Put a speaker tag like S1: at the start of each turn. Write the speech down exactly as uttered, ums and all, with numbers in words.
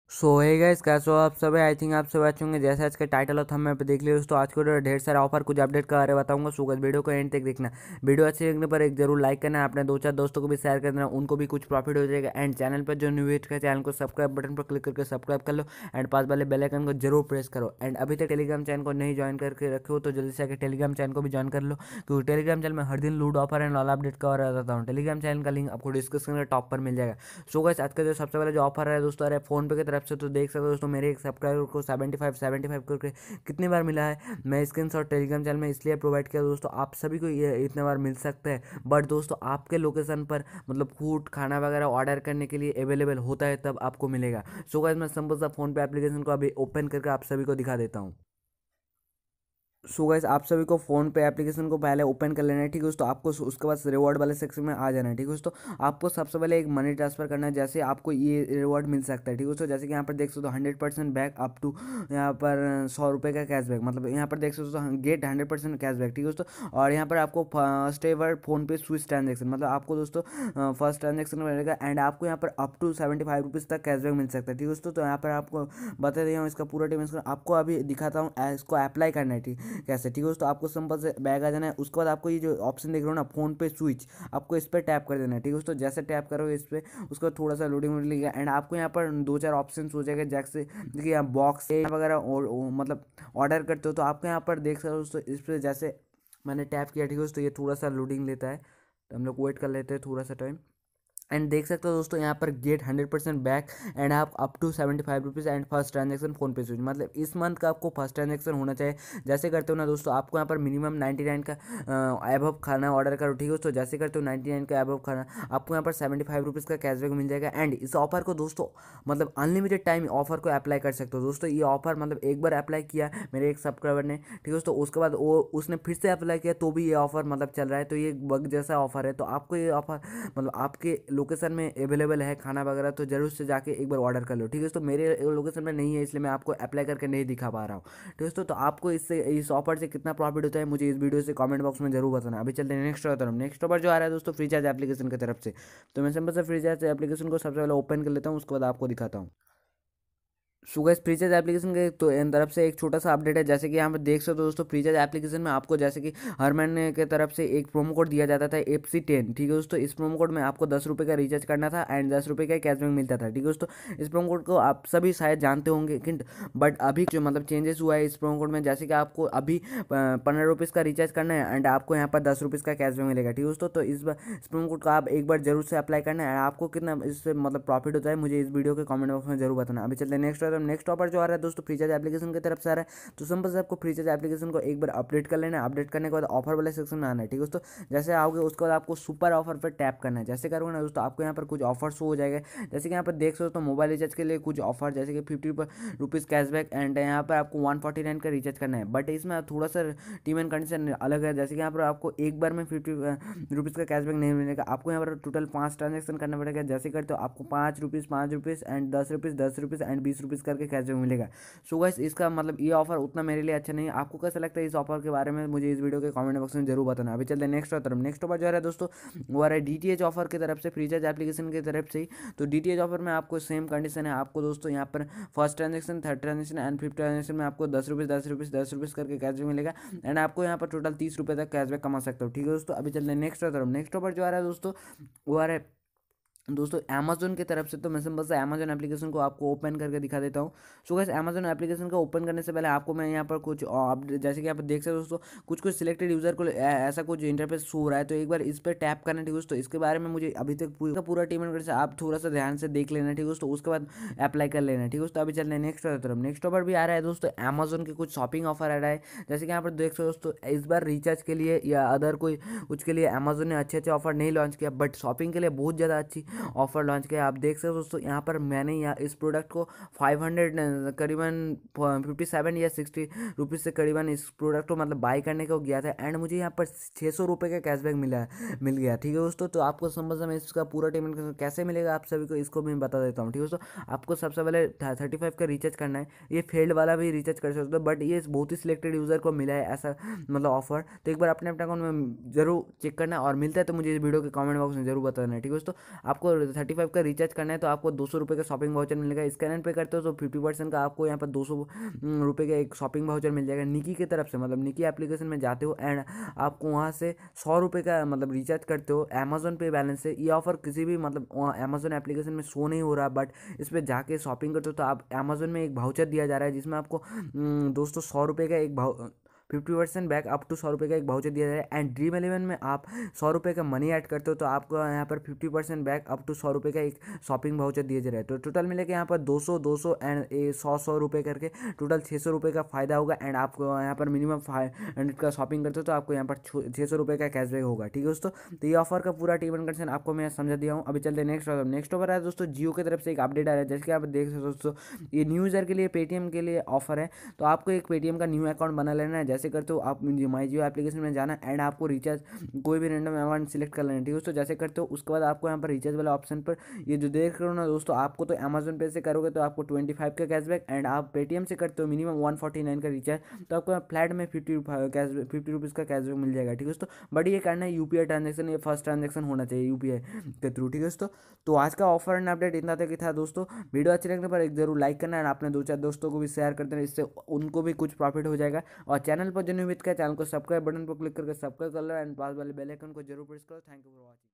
S1: सो है गाइस, कैसे हो आप सब? आई थिंक आप सब अच्छे होंगे। जैसे आज के टाइटल और थंबनेल पे देख लिया दोस्तों, आज को ढेर सारा ऑफर कुछ अपडेट का बारे में बताऊंगा। सो गाइस वीडियो को एंड तक देखना। वीडियो अच्छी लगने पर एक जरूर लाइक करना, अपने दो चार दोस्तों को भी शेयर कर देना, उनको भी कुछ प्रॉफिट हो जाएगा। एंड चैनल पर जो न्यू है चैनल को सब्सक्राइब बटन पर क्लिक करके सब्सक्राइब कर लो एंड पास वाले बेल आइकन को जरूर प्रेस करो। एंड अभी तक टेलीग्राम चैनल को नहीं ज्वाइन करके रखे हो तो जल्दी से आके टेलीग्राम चैनल को भी ज्वाइन कर लो, क्योंकि टेलीग्राम चैनल में हर दिन लूट ऑफर एंड ऑल अपडेट का रहता हूँ। टेलीग्राम चैनल का लिंक आपको डिस्क्रिप्शन के टॉप पर मिल जाएगा। सो गाइस आज का जो सबसे पहले जो ऑफर है दोस्तों, अरे फोन पे की तरफ से, तो देख सकते हो दोस्तों मेरे एक सब्सक्राइबर को सेवेंटी फाइव सेवेंटी फाइव करके कितनी बार मिला है। मैं स्क्रीन शॉट टेलीग्राम चैनल में इसलिए प्रोवाइड किया दोस्तों, आप सभी को ये इतने बार मिल सकता है। बट दोस्तों आपके लोकेशन पर मतलब फूड खाना वगैरह ऑर्डर करने के लिए अवेलेबल होता है तब आपको मिलेगा। सो गाइस मैं सिंपल सा फोन पे एप्लीकेशन को अभी ओपन करके आप सभी को दिखा देता हूँ। सो गाइस आप सभी को फ़ोन पे एप्लीकेशन को पहले ओपन कर लेना है, ठीक है दोस्तों। आपको उसके बाद रिवॉर्ड वाले सेक्शन में आ जाना है, ठीक है दोस्तों। आपको सबसे पहले एक मनी ट्रांसफर करना है, जैसे आपको ये रिवॉर्ड मिल सकता है, ठीक है दोस्तों। जैसे कि यहाँ पर देख सकते हो hundred percent back up to यहाँ पर सौ रुपये का कैशबैक, मतलब यहाँ पर देख सकते हो गेट हंड्रेड परसेंट कैशबैक, ठीक है दोस्तों। और यहाँ पर आपको first ever PhonePe switch transaction, मतलब आपको दोस्तों फर्स्ट ट्रांजेक्शन मिलेगा एंड आपको यहाँ पर up to seventy five rupees तक कैशबैक मिल सकता है, ठीक है दोस्तों। तो यहाँ पर आपको बता दिया हूँ इसका पूरा टीम, आपको अभी दिखाता हूँ इसको अप्लाई करना है, ठीक कैसे, ठीक है दोस्तों। आपको सिंपल से बैग आ जाना है, उसके बाद आपको ये जो ऑप्शन देख रहे हो ना फोन पे स्विच, आपको इस पर टैप कर देना है, ठीक है दोस्तों। जैसे टैप करोगे इस पर, उसके बाद थोड़ा सा लोडिंग वोडिंग लेगा एंड आपको यहाँ पर दो चार ऑप्शन हो जाएगा, जैसे देखिए यहाँ बॉक्स वगैरह मतलब ऑर्डर करते हो तो आपको यहाँ पर देख सकते हो दोस्तों। इस पर जैसे मैंने टैप किया, ठीक है दोस्तों, ये थोड़ा सा लोडिंग लेता है तो हम लोग वेट कर लेते हैं थोड़ा सा टाइम। एंड देख सकते हो दोस्तों यहाँ पर get hundred percent back and आप up to seventy five rupees and first transaction PhonePe switch, मतलब इस मंथ का आपको फर्स्ट ट्रांजेक्शन होना चाहिए। जैसे करते हो ना दोस्तों, आपको यहाँ पर मिनिमम नाइन्टी नाइन का एबव खाना ऑर्डर करो, ठीक है दोस्तों। जैसे करते हो नाइन्टी नाइन का एबव खाना, आपको यहाँ पर सेवेंटी फाइव रुपीज़ का कैशबैक मिल जाएगा। एंड इस ऑफर को दोस्तों मतलब अनलिमिटेड टाइम ऑफर को अप्लाई कर सकते हो दोस्तों। ये ऑफर मतलब एक बार अप्लाई किया मेरे एक सब्सक्राइबर ने, ठीक है दोस्तों, उसके बाद वो उसने फिर से अप्लाई किया तो भी ये ऑफर मतलब चल रहा है। तो ये बग जैसा ऑफर है, तो आपको ये ऑफर मतलब आपके लोकेशन में अवेलेबल है खाना वगैरह तो जरूर से जाके एक बार ऑर्डर कर लो, ठीक है दोस्तों। मेरे लोकेशन में नहीं है इसलिए मैं आपको अप्लाई करके नहीं दिखा पा रहा हूँ, ठीक है दोस्तों। तो आपको इससे इस ऑफर से कितना प्रॉफिट होता है मुझे इस वीडियो से कमेंट बॉक्स में जरूर बताना। अभी चलते हैं नेक्स्ट तरफ। नेक्स्ट ऑफर जो आ रहा है दोस्तों फ्रीचार्ज एप्लीकेशन की तरफ से, तो मैं सिंपल से फ्रीचार्ज एप्लीकेशन को सबसे पहले ओपन कर लेता हूँ, उसके बाद आपको दिखाता हूँ। सो गाइस फ्रीचार्ज एप्लीकेशन के तो इन तरफ से एक छोटा सा अपडेट है, जैसे कि यहाँ पर देख सकते हो दोस्तों। फ्रीचार्ज एप्लीकेशन में आपको जैसे कि हर महीने के तरफ से एक प्रोमो कोड दिया जाता था एफ सी टेन, ठीक है दोस्तों। इस प्रोमो कोड में आपको दस रुपये का रिचार्ज करना था एंड दस रुपये का कैशबैक मिलता था, ठीक है दोस्तों। इस प्रोमो कोड को आप सभी शायद जानते होंगे, किंट बट अभी जो मतलब चेंजेस हुआ है इस प्रोमो कोड में, जैसे कि आपको अभी पंद्रह रुपीज़ का रिचार्ज करना है एंड आपको यहाँ पर दस रुपीज़ का कैशबैक मिलेगा, ठीक है दोस्तों। तो इस बार इस प्रोमो कोड का आप एक बार जरूर से अप्लाई करना है। आपको कितना इससे मतलब प्रॉफिट होता है मुझे इस वीडियो के कमेंट बॉक्स में जरूर बताना। अभी चलते हैं नेक्स्ट ऑफर। नेक्स्ट ऑफर जो आ रहा है दोस्तों फ्रीचार्ज एप्लीकेशन की तरफ से आ रहा है, तो सिंपल से आपको फ्रीचार्ज एप्लीकेशन को एक बार अपडेट कर लेना है। अपडेट करने के बाद ऑफर वाले सेक्शन में आना है, ठीक है दोस्तों। जैसे आओगे उसके बाद आपको सुपर ऑफर पर टैप करना है। जैसे करोगे ना दोस्तों, आपको यहाँ पर कुछ ऑफर शो हो जाएगा, जैसे कि यहाँ पर देख सकते हो तो मोबाइल रिचार्ज के लिए कुछ ऑफर, जैसे कि फिफ्टी रुपीज़ कैशबैक एंड यहाँ पर आपको वन फोर्टी नाइन का रिचार्ज करना है। बट इसमें थोड़ा सा टीम एंड कंडीशन अलग है, जैसे कि यहाँ पर आपको एक बार में फिफ्टी रुपीज़ का कैशबैक नहीं मिलेगा, आपको यहाँ पर टोटल पाँच ट्रांजेक्शन करना पड़ेगा। जैसे करते हो आपको पाँच रुपीज़ पाँच रुपीज़ एंड दस रुपीज़ दस रुपीज़ एंड बीस रुपीज़ करके कैशबैक मिलेगा। सो गाइस इसका मतलब ये ऑफर उतना मेरे लिए अच्छा नहीं है। आपको कैसा लगता है इस ऑफर के बारे में मुझे इस वीडियो के कमेंट बॉक्स में जरूर बताना। अभी चलते हैं नेक्स्ट तरफ। नेक्स्ट ऑफर जो है दोस्तों वो आ रहा है डी टी एच ऑफर की तरफ से, फ्रीचार्ज एप्लीकेशन की तरफ से ही। तो डी टी एच ऑफर में आपको सेम कंडीशन है, आपको दोस्तों यहाँ पर first transaction third transaction and fifth transaction में आपको दस रुपीज़ दस रुपीज़ दस रुपीज़ करके कैशबैक मिलेगा एंड आपको यहाँ पर टोटल तीस रुपये तक कैशबैक कमा सकते हो, ठीक है दोस्तों। अभी चलते हैं नेक्स्ट तरफ। नेक्स्ट ऑफर जो आ रहा है दोस्तों वो आ रहा है दोस्तों अमेजोन की तरफ से। तो मैं सिंपल से अमेजोन एप्लीकेशन को आपको ओपन करके दिखा देता हूँ। सो गाइस अमेजोन एप्लीकेशन को ओपन करने से पहले आपको मैं यहाँ पर कुछ अपडेट, जैसे कि यहाँ पर देख सकते हो दोस्तों कुछ कुछ सिलेक्टेड यूजर को ऐसा कुछ इंटरफेस शो हो रहा है, तो एक बार इस पर टैप करना, ठीक है दोस्तों। इसके बारे में मुझे अभी तक पूरा पूरा टीम एंड से आप थोड़ा सा ध्यान से देख लेना, ठीक है दोस्तों। उसके बाद अप्लाई कर लेना, ठीक है दोस्तों। अभी चल रहे हैं नेक्स्ट तरफ। नेक्स्ट ऑफर भी आ रहा है दोस्तों, अमेजोन के कुछ शॉपिंग ऑफर आ रहा है, जैसे कि यहाँ पर देख सकते हो दोस्तों। इस बार रिचार्ज के लिए या अदर कोई कुछ के लिए अमेजोन ने अच्छे अच्छे ऑफर नहीं लॉन्च किया, बट शॉपिंग के लिए बहुत ज़्यादा अच्छी ऑफर लॉन्च किया। आप देख सकते हो दोस्तों यहाँ पर मैंने यहाँ इस प्रोडक्ट को फाइव हंड्रेड करीबन फिफ्टी सेवन या सिक्सटी रुपीज़ से करीबन इस प्रोडक्ट को मतलब बाई करने को गया था एंड मुझे यहाँ पर छः सौ रुपये का कैशबैक मिला मिल गया, ठीक है दोस्तों। तो आपको समझ में इसका पूरा पेमेंट कैसे मिलेगा आप सभी को इसको मैं बता देता हूँ, ठीक है दोस्तों। आपको सबसे पहले थर्टी फाइव का रिचार्ज करना है, ये फेल्ड वाला भी रिचार्ज कर सकते हो, बट ये बहुत ही सिलेक्टेड यूज़र को मिला है ऐसा मतलब ऑफर। तो एक बार अपने अपने अकाउंट में जरूर चेक करना और मिलता है तो मुझे इस वीडियो के कमेंट बॉक्स में जरूर बताना है, ठीक है दोस्तों। आपको आपको थर्टी फाइव का रिचार्ज करना है तो आपको दो सौ रुपये का शॉपिंग वाउचर मिलेगा। स्कैन एंड पे करते हो तो फिफ्टी परसेंट का आपको यहाँ पर दो सौ रुपये का एक शॉपिंग वाउचर मिल जाएगा निकी की तरफ से। मतलब निकी एप्लीकेशन में जाते हो एंड आपको वहाँ से सौ रुपये का मतलब रिचार्ज करते हो अमेजोन पे बैलेंस से। ये ऑफर किसी भी मतलब अमेजोन एप्लीकेशन में शो नहीं हो रहा, बट इस पर जाके शॉपिंग करते हो तो आप अमेजोन में एक वाउचर दिया जा रहा है जिसमें आपको अम, दोस्तों सौ रुपये का एक भाव fifty percent back up to सौ रुपये का एक वाउचर दिया जाए। एंड ड्रीम इलेवन में आप सौ रुपये का मनी ऐड करते हो तो आपको यहाँ पर fifty percent back up to सौ रुपये का एक शॉपिंग वाउचर दिए जा रहे हैं। तो टोटल मिले के यहाँ पर दो सौ दो सौ एंड सौ सौ रुपये करके टोटल छः सौ रुपये का फायदा होगा। एंड आपको यहाँ पर मिनिमम फाइव हंड्रेड का शॉपिंग करते हो तो आपको यहाँ पर छः सौ रुपये का कैशबैक होगा। ठीक है दोस्तों, तो ये ऑफर का पूरा टीम एंड कंडीशन आपको मैं समझा दिया हूँ। अभी चलते नेक्स्ट नेक्स्ट ओवर है दोस्तों, जियो की तरफ से एक अपडेट आ रहा है। जैसे कि आप देख सकते हो दोस्तों, ये न्यू यूज़र के लिए पेटीएम के लिए ऑफर है। तो आपको एक पेटीएम का न्यू अकाउंट बना लेना है। जैसे करते हो आप माई जियो एप्लीकेशन में जाना एंड आपको रिचार्ज कोई भी रैंडम अमाउंट सिलेक्ट कर लेना है। ठीक है दोस्तों, जैसे करते हो उसके बाद आपको यहाँ पर रिचार्ज वाला ऑप्शन पर ये जो देख रहे हो ना दोस्तों, आपको तो अमेजोन पे से करोगे तो आपको ट्वेंटी फाइव का कैशबैक एंड आप पेटीएम से करते हो मिनिमम वन फोर्टी नाइन का रिचार्ज तो आपको फ्लैट में फिफ्टी कैशबैक फिफ्टी रुपीज़ का कैशबैक मिल जाएगा। ठीक है दोस्तों, बट ये करना है यूपीआई ट्रांजेक्शन, ये फर्स्ट ट्रांजेक्शन होना चाहिए यूपीआई के थ्रू। ठीक है दोस्तों, तो आज का ऑफर एंड अपडेट इतना तक ही था दोस्तों। वीडियो अच्छे लगने पर एक जरूर लाइक करना है, अपने दो चार दोस्तों को भी शेयर कर देना, इससे उनको भी कुछ प्रॉफिट हो जाएगा। और चैनल पर जो नहीं विद का चैनल को सब्सक्राइब बटन पर क्लिक करके सब्सक्राइब कर लो एंड पास वाले बेल आइकन को जरूर प्रेस करो। Thank you for watching.